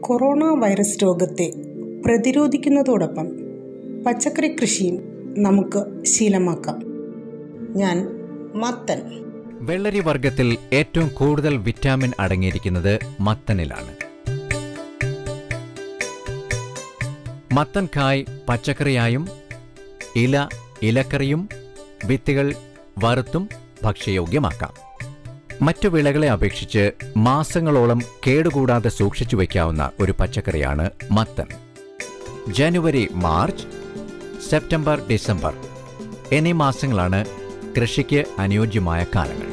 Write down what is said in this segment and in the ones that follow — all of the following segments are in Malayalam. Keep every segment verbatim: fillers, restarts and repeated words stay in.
കൊറോണ വൈറസ് രോഗത്തെ പ്രതിരോധിക്കുന്നതോടൊപ്പം പച്ചക്കറി കൃഷിയും നമുക്ക് ശീലമാക്കാം. ഞാൻ മത്തൻ. വെള്ളരി വർഗത്തിൽ ഏറ്റവും കൂടുതൽ വിറ്റാമിൻ അടങ്ങിയിരിക്കുന്നത് മത്തനിലാണ്. മത്തൻ കായ് പച്ചക്കറിയായും ഇല ഇലക്കറിയും വിത്തുകൾ വറുത്തും ഭക്ഷ്യയോഗ്യമാക്കാം. മറ്റു വിളകളെ അപേക്ഷിച്ച് മാസങ്ങളോളം കേടുകൂടാതെ സൂക്ഷിച്ചു വയ്ക്കാവുന്ന ഒരു പച്ചക്കറിയാണ് മത്തൻ. ജനുവരി മാർച്ച് സെപ്റ്റംബർ ഡിസംബർ എന്നീ മാസങ്ങളാണ് കൃഷിക്ക് അനുയോജ്യമായ കാലങ്ങൾ.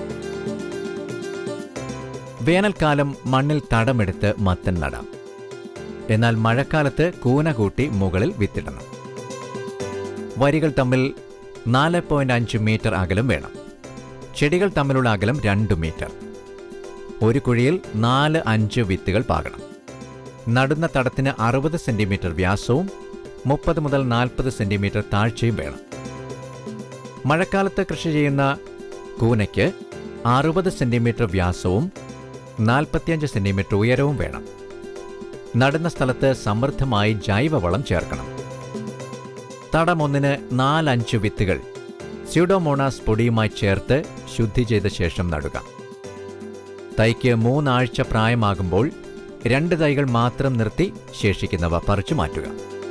വേനൽക്കാലം മണ്ണിൽ തടമെടുത്ത് മത്തൻ നടാം. എന്നാൽ മഴക്കാലത്ത് കൂന കൂട്ടി മുകളിൽ വിത്തിടണം. വരികൾ തമ്മിൽ നാല് പോയിന്റ് അഞ്ച് മീറ്റർ അകലം വേണം. ചെടികൾ തമ്മിലുള്ള അകലം രണ്ട് മീറ്റർ. ഒരു കുഴിയിൽ നാല് അഞ്ച് വിത്തുകൾ പാകണം. നടുന്ന തടത്തിന് അറുപത് സെന്റിമീറ്റർ വ്യാസവും മുപ്പത് മുതൽ നാൽപ്പത് സെന്റിമീറ്റർ താഴ്ചയും വേണം. മഴക്കാലത്ത് കൃഷി ചെയ്യുന്ന കൂനയ്ക്ക് അറുപത് സെന്റിമീറ്റർ വ്യാസവും നാൽപ്പത്തിയഞ്ച് സെന്റിമീറ്റർ ഉയരവും വേണം. നടുന്ന സ്ഥലത്ത് സമൃദ്ധമായി ജൈവവളം ചേർക്കണം. തടമൊന്നിന് നാലഞ്ച് വിത്തുകൾ സ്യൂഡോമോണാസ് പൊടിയുമായി ചേർത്ത് ശുദ്ധി ചെയ്ത ശേഷം നടുക. തൈക്ക് മൂന്നാഴ്ച പ്രായമാകുമ്പോൾ രണ്ട് തൈകൾ മാത്രം നിർത്തി ശേഷിക്കുന്നവ പറിച്ചു മാറ്റുക.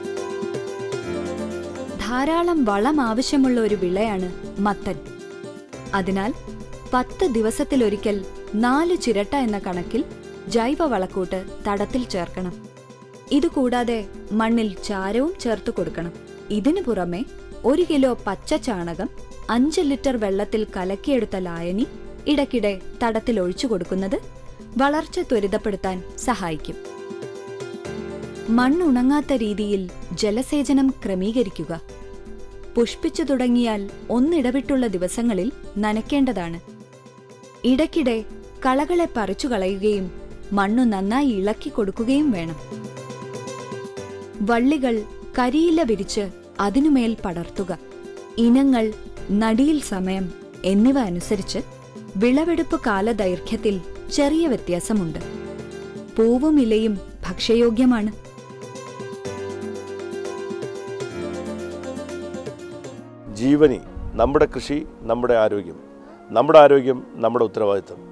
ധാരാളം വളം ആവശ്യമുള്ള ഒരു വിളയാണ് മത്തൻ. അതിനാൽ പത്ത് ദിവസത്തിലൊരിക്കൽ നാല് ചിരട്ട എന്ന കണക്കിൽ ജൈവ വളക്കൂട്ട് തടത്തിൽ ചേർക്കണം. ഇതുകൂടാതെ മണ്ണിൽ ചാരവും ചേർത്ത് കൊടുക്കണം. ഇതിനു പുറമെ ഒരു കിലോ പച്ച ചാണകം അഞ്ച് ലിറ്റർ വെള്ളത്തിൽ കലക്കിയെടുത്ത ലായനി ഇടയ്ക്കിടെ തടത്തിൽ ഒഴിച്ചു കൊടുക്കുന്നത് വളർച്ച ത്വരിതപ്പെടുത്താൻ സഹായിക്കും. മണ്ണുണങ്ങാത്ത രീതിയിൽ ജലസേചനം ക്രമീകരിക്കുക. പുഷ്പിച്ചു തുടങ്ങിയാൽ ഒന്നിടവിട്ടുള്ള ദിവസങ്ങളിൽ നനയ്ക്കേണ്ടതാണ്. ഇടയ്ക്കിടെ കളകളെ പറിച്ചു കളയുകയും മണ്ണു നന്നായി ഇളക്കി കൊടുക്കുകയും വേണം. വള്ളികൾ കരിയില വിരിച്ച് അതിനുമേൽ പടർത്തുക. ഇനങ്ങൾ, നടിയിൽ സമയം എന്നിവ അനുസരിച്ച് വിളവെടുപ്പ് കാലദൈർഘ്യത്തിൽ ചെറിയ വ്യത്യാസമുണ്ട്. പൂവും ഇലയും ഭക്ഷ്യയോഗ്യമാണ്. ജീവനി നമ്മുടെ കൃഷി, നമ്മുടെ ആരോഗ്യം. നമ്മുടെ ആരോഗ്യം നമ്മുടെ ഉത്തരവാദിത്തം.